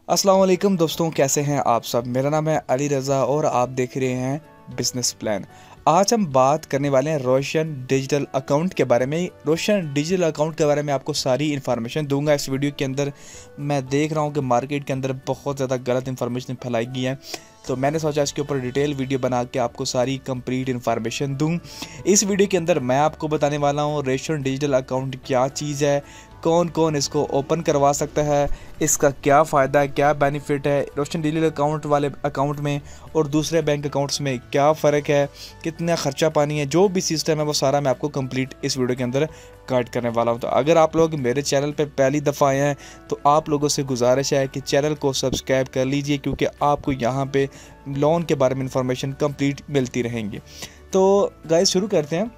अस्सलाम वालेकुम दोस्तों, कैसे हैं आप सब। मेरा नाम है अली रज़ा और आप देख रहे हैं बिजनेस प्लान। आज हम बात करने वाले हैं रोशन डिजिटल अकाउंट के बारे में। रोशन डिजिटल अकाउंट के बारे में आपको सारी इन्फॉर्मेशन दूंगा इस वीडियो के अंदर। मैं देख रहा हूं कि मार्केट के अंदर बहुत ज़्यादा गलत इन्फॉर्मेशन फैलाई गई है, तो मैंने सोचा इसके ऊपर डिटेल वीडियो बना के आपको सारी कंप्लीट इन्फॉर्मेशन दूं। इस वीडियो के अंदर मैं आपको बताने वाला हूं रोशन डिजिटल अकाउंट क्या चीज़ है, कौन कौन इसको ओपन करवा सकता है, इसका क्या फ़ायदा है, क्या बेनिफिट है, रोशन डिजिटल अकाउंट वाले अकाउंट में और दूसरे बैंक अकाउंट्स में क्या फ़र्क है, कितना ख़र्चा पानी है, जो भी सिस्टम है वो सारा मैं आपको कंप्लीट इस वीडियो के अंदर गाइड करने वाला हूँ। तो अगर आप लोग मेरे चैनल पे पहली दफ़ा आए हैं तो आप लोगों से गुजारिश है कि चैनल को सब्सक्राइब कर लीजिए, क्योंकि आपको यहाँ पे लोन के बारे में इंफॉर्मेशन कंप्लीट मिलती रहेंगी। तो गाइस शुरू करते हैं।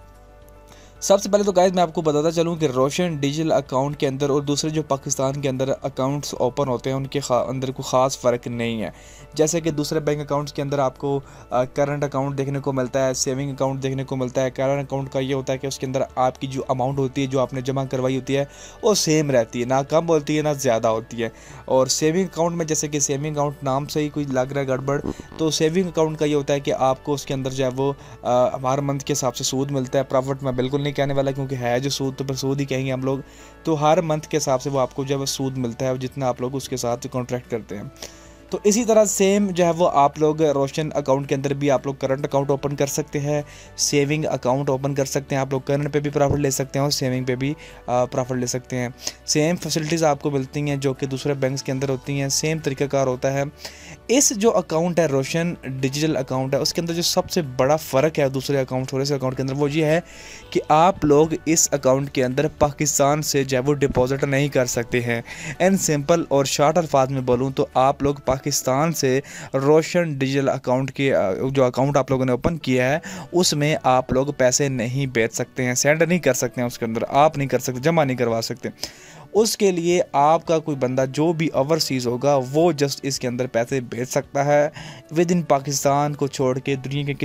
सबसे पहले तो गाइस मैं आपको बताता चलूँ कि रोशन डिजिटल अकाउंट के अंदर और दूसरे जो पाकिस्तान के अंदर अकाउंट्स ओपन होते हैं उनके अंदर कोई ख़ास फ़र्क नहीं है। जैसे कि दूसरे बैंक अकाउंट्स के अंदर आपको करंट अकाउंट देखने को मिलता है, सेविंग अकाउंट देखने को मिलता है। करंट अकाउंट का ये होता है कि उसके अंदर आपकी जो अमाउंट होती है, जो आपने जमा करवाई होती है, वो सेम रहती है, ना कम होती है ना ज़्यादा होती है। और सेविंग अकाउंट में जैसे कि सेविंग अकाउंट नाम से ही कोई लग रहा है गड़बड़, तो सेविंग अकाउंट का ये होता है कि आपको उसके अंदर जो है वो हर मंथ के हिसाब से सूद मिलता है। प्रॉफिट मैं बिल्कुल नहीं कहने वाला, क्योंकि है जो सूद तो पर सूद ही कहेंगे हम लोग। तो हर मंथ के हिसाब से वो आपको जब सूद मिलता है जितना आप लोग उसके साथ कॉन्ट्रैक्ट करते हैं। तो इसी तरह सेम जो है वो आप लोग रोशन अकाउंट के अंदर भी आप लोग करंट अकाउंट ओपन कर सकते हैं, सेविंग अकाउंट ओपन कर सकते हैं। आप लोग करंट पे भी प्रॉफिट ले सकते हैं और सेविंग पे भी प्रॉफिट ले सकते हैं। सेम फैसिलिटीज़ आपको मिलती हैं जो कि दूसरे बैंक्स के अंदर होती हैं, सेम तरीक़ाकार होता है। इस जो अकाउंट है रोशन डिजिटल अकाउंट है, उसके अंदर जो सबसे बड़ा फ़र्क है दूसरे अकाउंट और इस अकाउंट के अंदर वो ये है कि आप लोग इस अकाउंट के अंदर पाकिस्तान से जो है वो डिपॉजिट नहीं कर सकते हैं। एंड सिंपल और शॉर्ट अल्फाज में बोलूँ तो आप लोग पाकिस्तान से रोशन डिजिटल अकाउंट के जो अकाउंट आप लोगों ने ओपन किया है उसमें आप लोग पैसे नहीं भेज सकते हैं, सेंड नहीं कर सकते हैं, उसके अंदर आप नहीं कर सकते, जमा नहीं करवा सकते। उसके लिए आपका कोई बंदा जो भी ओवरसीज़ होगा वो जस्ट इसके अंदर पैसे भेज सकता है। विद इन पाकिस्तान को छोड़ के दुनिया के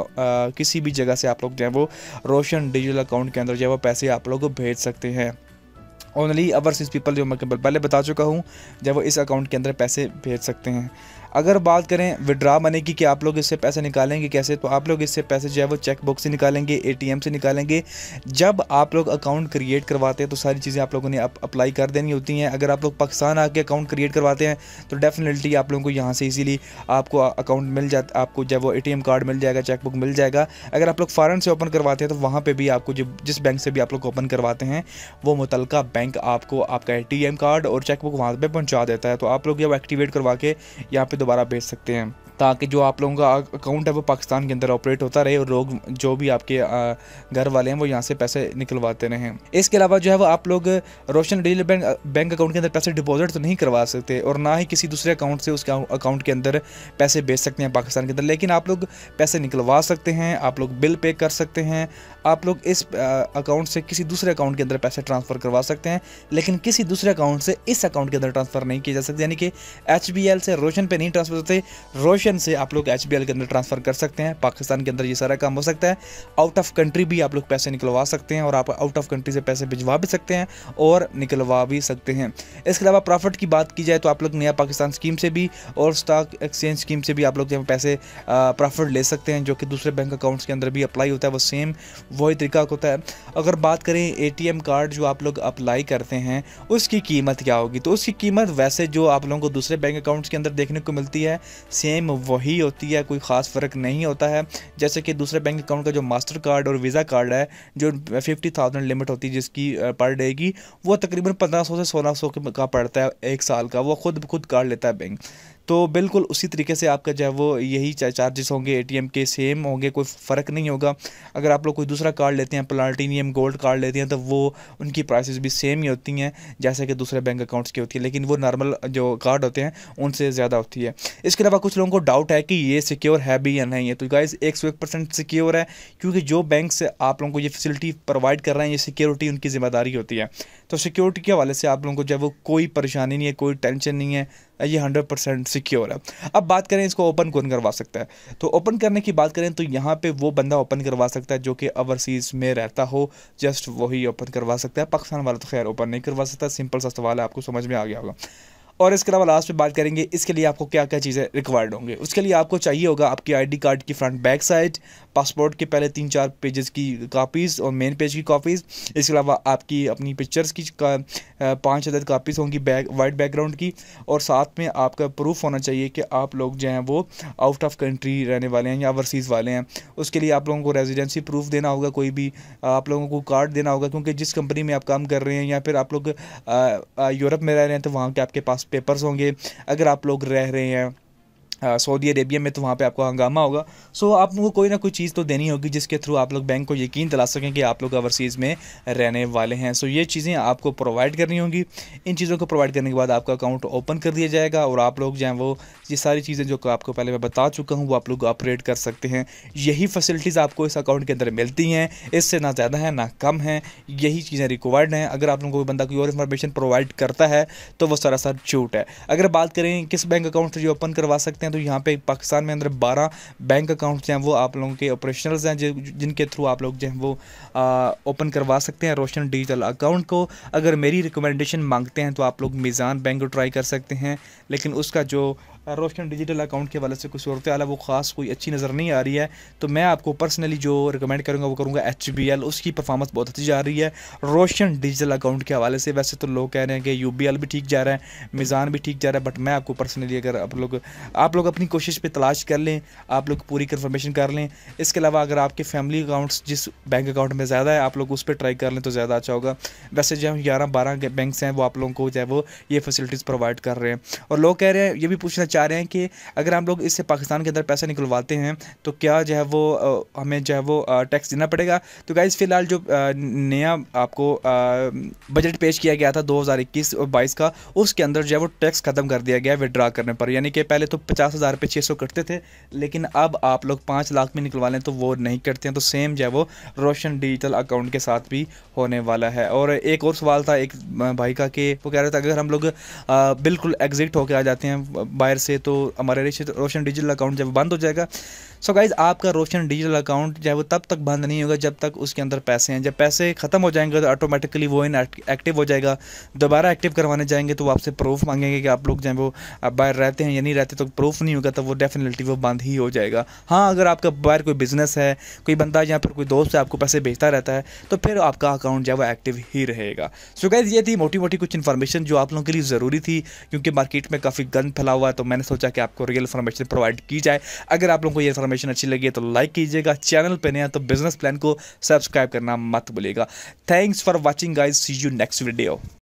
किसी भी जगह से आप लोग जो है वो रोशन डिजिटल अकाउंट के अंदर जो है वो पैसे आप लोग भेज सकते हैं। ओनली ओवरसीज़ पीपल, जो मैं पहले बता चुका हूँ, जब वो इस अकाउंट के अंदर पैसे भेज सकते हैं। अगर बात करें विड्रा मनी की कि आप लोग इससे पैसे निकालेंगे कैसे, तो आप लोग इससे पैसे जो है वो चेक बुक से निकालेंगे, एटीएम से निकालेंगे। जब आप लोग अकाउंट क्रिएट करवाते हैं तो सारी चीज़ें आप लोगों ने अप्लाई कर देनी होती हैं। अगर आप लोग पाकिस्तान आके अकाउंट क्रिएट करवाते हैं तो डेफिनेटली आप लोगों को यहाँ से इजीली आपको अकाउंट मिल जाता, आपको जब वो एटीएम कार्ड मिल जाएगा, चेक बुक मिल जाएगा। अगर आप लोग फ़ॉरेन से ओपन करवाते हैं तो वहाँ पर भी आपको जिस बैंक से भी आप लोग ओपन करवाते हैं वो मुतलका बैंक आपको आपका एटीएम कार्ड और चेक बुक वहाँ पे पहुँचा देता है। तो आप लोग जब एक्टिवेट करवा के यहाँ पे दोबारा भेज सकते हैं, ताकि जो आप लोगों का अकाउंट है वो पाकिस्तान के अंदर ऑपरेट होता रहे और लोग जो भी आपके घर वाले हैं वो यहाँ से पैसे निकलवाते रहें। इसके अलावा जो है वो आप लोग रोशन डिजिटल बैंक अकाउंट के अंदर पैसे डिपॉजिट तो नहीं करवा सकते और ना ही किसी दूसरे अकाउंट से उसके अकाउंट के अंदर पैसे भेज सकते हैं पाकिस्तान के अंदर, लेकिन आप लोग पैसे निकलवा सकते हैं, आप लोग बिल पे कर सकते हैं, आप लोग इस अकाउंट से किसी दूसरे अकाउंट के अंदर पैसे ट्रांसफ़र करवा सकते हैं, लेकिन किसी दूसरे अकाउंट से इस अकाउंट के अंदर ट्रांसफ़र नहीं किए जा सकते। यानी कि HBL से रोशन पे नहीं ट्रांसफ़र होते, रोशन से आप लोग HBL के अंदर ट्रांसफ़र कर सकते हैं। पाकिस्तान के अंदर ये सारा काम हो सकता है। आउट ऑफ कंट्री भी आप लोग पैसे निकलवा सकते हैं और आप आउट ऑफ कंट्री से पैसे भिजवा भी सकते हैं और निकलवा भी सकते हैं। इसके अलावा प्रॉफिट की बात की जाए तो आप लोग नया पाकिस्तान स्कीम से भी और स्टॉक एक्सचेंज स्कीम से भी आप लोग जब पैसे प्रॉफिट ले सकते हैं, जो कि दूसरे बैंक अकाउंट्स के अंदर भी अप्लाई होता है, वो सेम वही तरीका होता है। अगर बात करें एटीएम कार्ड जो आप लोग अप्लाई करते हैं उसकी कीमत क्या होगी, तो उसकी कीमत वैसे जो आप लोगों को दूसरे बैंक अकाउंट्स के अंदर देखने को मिलती है सेम वही होती है, कोई ख़ास फ़र्क नहीं होता है। जैसे कि दूसरे बैंक अकाउंट का जो मास्टर कार्ड और वीज़ा कार्ड है, जो 50,000 लिमिट होती है जिसकी पर डे की, वो तकरीबन 1500 से 1600 का पड़ता है एक साल का, वो खुद कार्ड लेता है बैंक। तो बिल्कुल उसी तरीके से आपका जो है वो यही चार्जेस होंगे, एटीएम के सेम होंगे, कोई फ़र्क नहीं होगा। अगर आप लोग कोई दूसरा कार्ड लेते हैं, प्लाटिनियम गोल्ड कार्ड लेते हैं, तो वो उनकी प्राइसेस भी सेम ही होती हैं जैसे कि दूसरे बैंक अकाउंट्स की होती है, लेकिन वो नॉर्मल जो कार्ड होते हैं उनसे ज़्यादा होती है। इसके अलावा कुछ लोगों को डाउट है कि ये सिक्योर है भी या नहीं है, तो गाइस 101% सिक्योर है, क्योंकि जो बैंक से आप लोगों को ये फैसिलिटी प्रोवाइड कर रहे हैं, ये सिक्योरिटी उनकी ज़िम्मेदारी होती है। तो सिक्योरिटी के हवाले से आप लोगों को जो है वो कोई परेशानी नहीं है, कोई टेंशन नहीं है, ये 100% सिक्योर है। अब बात करें इसको ओपन कौन करवा सकता है, तो ओपन करने की बात करें तो यहाँ पे वो बंदा ओपन करवा सकता है जो कि ओवरसीज़ में रहता हो, जस्ट वही ओपन करवा सकता है। पाकिस्तान वाला तो खैर ओपन नहीं करवा सकता। सिंपल सा सवाल है, आपको समझ में आ गया होगा। और इसके अलावा लास्ट में बात करेंगे इसके लिए आपको क्या क्या चीज़ें रिक्वायर्ड होंगे। उसके लिए आपको चाहिए होगा आपकी आईडी कार्ड की फ्रंट बैक साइड, पासपोर्ट के पहले 3-4 पेजेस की कापीज़ और मेन पेज की कापीज़। इसके अलावा आपकी अपनी पिक्चर्स की 5 अदद कापीज़ होंगी वाइट बैकग्राउंड की। और साथ में आपका प्रूफ होना चाहिए कि आप लोग जो हैं वो आउट ऑफ कंट्री रहने वाले हैं या ओवरसीज़ वाले हैं। उसके लिए आप लोगों को रेजिडेंसी प्रूफ देना होगा, कोई भी आप लोगों को कार्ड देना होगा, क्योंकि जिस कंपनी में आप काम कर रहे हैं या फिर आप लोग यूरोप में रह रहे हैं तो वहाँ के आपके पास पेपर्स होंगे। अगर आप लोग रह रहे हैं सऊदी अरेबिया में तो वहाँ पे आपको हंगामा होगा। सो आप लोगों को कोई ना कोई चीज़ तो देनी होगी जिसके थ्रू आप लोग बैंक को यकीन दिला सकें कि आप लोग ओवरसीज़ में रहने वाले हैं। सो ये चीज़ें आपको प्रोवाइड करनी होंगी। इन चीज़ों को प्रोवाइड करने के बाद आपका अकाउंट ओपन कर दिया जाएगा और आप लोग जो हैं वो ये सारी चीज़ें जो आपको पहले मैं बता चुका हूँ वो आप लोग ऑपरेट कर सकते हैं। यही फैसिलिटीज़ आपको इस अकाउंट के अंदर मिलती हैं, इससे ना ज़्यादा है ना कम है। यही चीज़ें रिक्वायर्ड हैं। अगर आप लोगों को कोई बंदा कोई और इन्फॉर्मेशन प्रोवाइड करता है तो वो सरासर झूठ है। अगर बात करें किस बैंक अकाउंट से जो ओपन करवा सकते हैं तो यहाँ पे पाकिस्तान में अंदर 12 बैंक अकाउंट्स हैं वो आप लोगों के ऑपरेशनल्स हैं जिनके थ्रू आप लोग जो हैं वो ओपन करवा सकते हैं रोशन डिजिटल अकाउंट को। अगर मेरी रिकमेंडेशन मांगते हैं तो आप लोग मीज़ान बैंक को ट्राई कर सकते हैं, लेकिन उसका जो रोशन डिजिटल अकाउंट के वाले से कोई सूरत हाल है वो ख़ास कोई अच्छी नज़र नहीं आ रही है। तो मैं आपको पर्सनली जो रिकमेंड करूँगा वो करूँगा HBL, उसकी परफॉर्मेंस बहुत अच्छी जा रही है रोशन डिजिटल अकाउंट के हवाले से। वैसे तो लोग कह रहे हैं कि UBL भी ठीक जा रहा है, मीज़ान भी ठीक जा रहा है, बट मैं आपको पर्सनली अगर आप लोग अपनी कोशिश पे तलाश कर लें, आप लोग पूरी कन्फर्मेशन कर लें। इसके अलावा अगर आपके फैमिली अकाउंट्स जिस बैंक अकाउंट में ज़्यादा है आप लोग उस पर ट्राई कर लें तो ज़्यादा अच्छा होगा। वैसे जो 11-12 बैंक्स हैं वो आप लोगों को जो है वो ये फैसिलिटीज़ प्रोवाइड कर रहे हैं। और लोग कह रहे हैं, ये भी पूछना चाह रहे हैं कि अगर हम लोग इससे पाकिस्तान के अंदर पैसे निकलवाते हैं तो क्या जो है वो हमें जो है वो टैक्स देना पड़ेगा। तो गाइस फ़िलहाल जो नया आपको बजट पेश किया गया था 2021 और 22 का, उसके अंदर जो है वो टैक्स ख़त्म कर दिया गया है विड्रा करने पर। यानी कि पहले तो 50,000 पे 600 कटते थे, लेकिन अब आप लोग 5 लाख में निकलवा लें तो वो नहीं कटते हैं। तो सेम जो है वो रोशन डिजिटल अकाउंट के साथ भी होने वाला है। और एक और सवाल था एक भाई का कि वो कह रहे थे अगर हम लोग बिल्कुल एग्जिट होकर आ जाते हैं बाहर से तो हमारे रोशन डिजिटल अकाउंट जब बंद हो जाएगा। सो गाइज़ आपका रोशन डिजिटल अकाउंट जो है वो तब तक बंद नहीं होगा जब तक उसके अंदर पैसे हैं। जब पैसे ख़त्म हो जाएंगे तो ऑटोमेटिकली वो एक्टिव हो जाएगा। दोबारा एक्टिव करवाने जाएंगे तो वो आपसे प्रूफ मांगेंगे कि आप लोग जो है वो बाहर रहते हैं या नहीं रहते, तो प्रूफ नहीं होगा तो वो डेफिनेटली वो बंद ही हो जाएगा। हाँ, अगर आपका बाहर कोई बिज़नेस है, कोई बंदा या फिर कोई दोस्त है आपको पैसे भेजता रहता है तो फिर आपका अकाउंट जो है वो एक्टिव ही रहेगा। सो गाइज़ ये थी मोटी मोटी कुछ इन्फॉर्मेशन जो आप लोगों के लिए ज़रूरी थी, क्योंकि मार्केट में काफ़ी गंद फैला हुआ है तो मैंने सोचा कि आपको रियल इन्फॉर्मेशन प्रोवाइड की जाए। अगर आप लोगों को ये इन्फॉर्मेशन अच्छी लगी तो लाइक कीजिएगा, चैनल पे नया तो बिजनेस प्लान को सब्सक्राइब करना मत भूलिएगा। Thanks for watching guys, see you next video.